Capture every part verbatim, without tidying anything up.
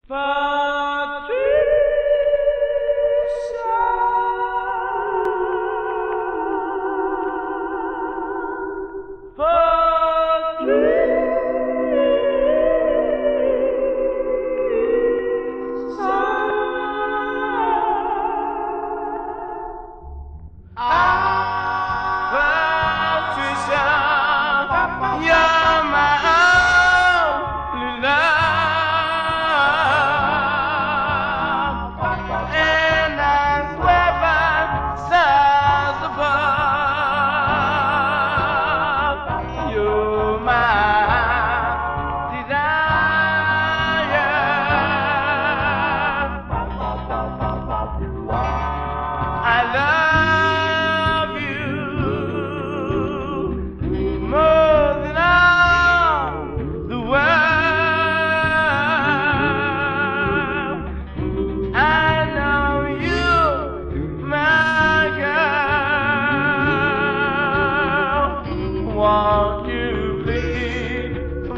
Won't you please come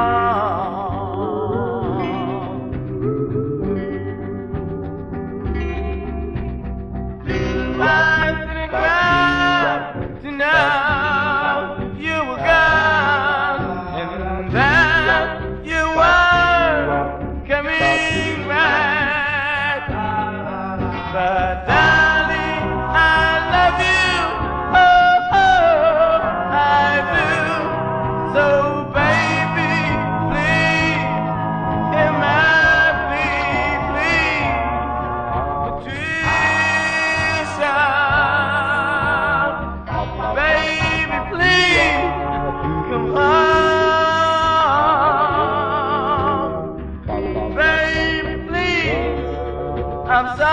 on? I didn't cry to know you were gone and that you weren't coming back. But darling, I love you. So baby, please, hear my plea, please, Patricia. Baby, please, come home. Baby, please, I'm so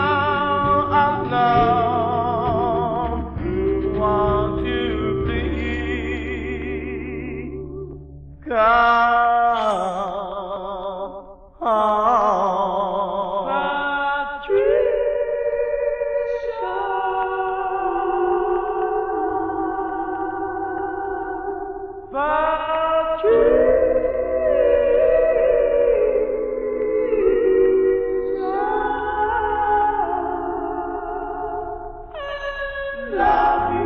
alone. Won't you come home, Patricia. Patricia. I love you.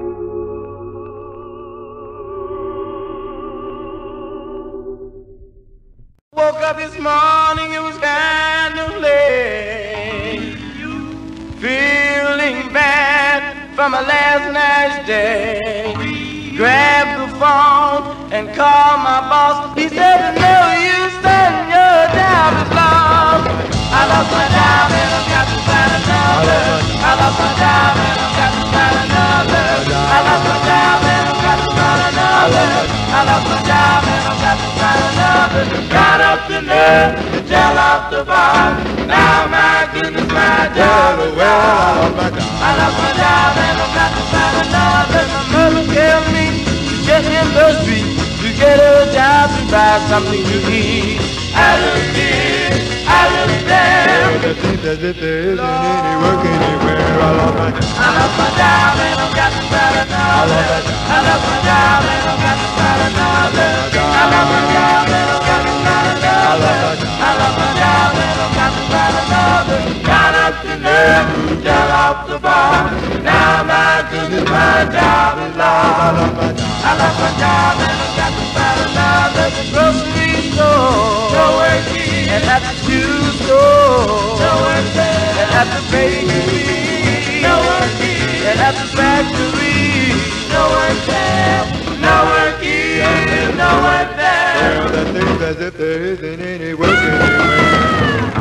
Woke up this morning, it was kind of late, feeling bad from my last night's day. Grabbed the phone and called my boss. He said, no use, son, your job is lost. I lost my job and I've got to find another. I lost my job and I've got to find another. I lost my job and I've got to find another. I lost my job and I've got to find another. Got up the nerve to tell off the boss. Now my goodness, my job is lost. I lost my job and I've got to find another. My mother tell me to get in the street to get a job to buy something to eat. I looked here, I looked there. It seems as if there isn't any work anywhere. I lost my job. I lost my job and I've got to find another. I lost my job and I've got to find another. I lost my job and I've got to find another. I lost my job and I've got to find another. Got up the nerve to tell off the bar. Now my goodness, my job is lost. I lost my job and I've got to find another. The grocery store, no work here. And at the shoe store, no work there. And at the bakery, no work here. And at the factory, no work there. No work here, no work there. Well, it seems as if there isn't any work anywhere.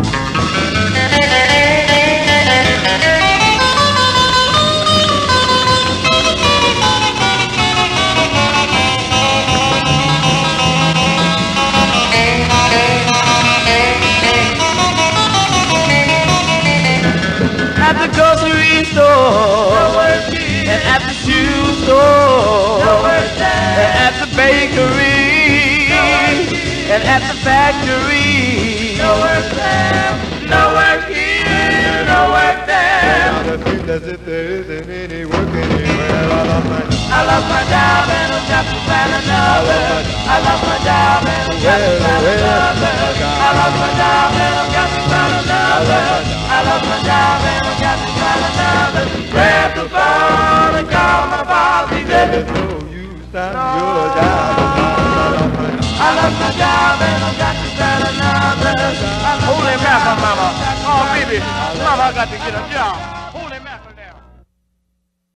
At the grocery store, no work here. And at the shoe store, no work there. And at the bakery, no work here. And at the factory, no work there. No work here, no work there. Well, it seems as if there isn't any work anywhere. I lost my job. lost my job and I've got to find another. I lost my job and I've got to find another. I lost my job and I've got to find another. I lost my job and I've got to find another. Grab the phone and call my boss. He said, no use finding your job. I lost my job and I've got to find another. Holy mackerel, mama. Oh, baby, mama, I got to get a job.